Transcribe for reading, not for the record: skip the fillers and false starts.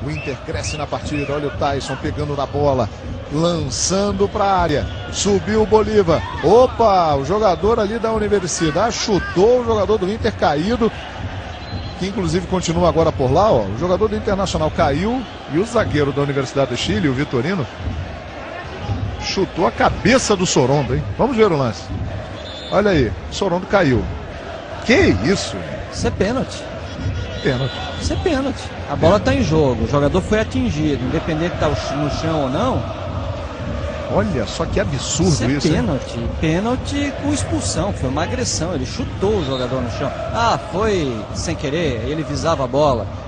O Inter cresce na partida. Olha o Tyson pegando na bola, lançando para a área. Subiu o Bolívar. Opa, o jogador ali da Universidade chutou, o jogador do Inter caído, que inclusive continua agora por lá, ó. O jogador do Internacional caiu e o zagueiro da Universidade do Chile, o Vitorino, chutou a cabeça do Sorondo, hein? Vamos ver o lance. Olha aí, o Sorondo caiu. Que isso? Isso é pênalti. Pênalti. Isso é pênalti. A bola está em jogo, o jogador foi atingido, independente de estar no chão ou não. Olha só que absurdo isso. Isso é pênalti. Hein? Pênalti com expulsão, foi uma agressão, ele chutou o jogador no chão. Ah, foi sem querer, ele visava a bola.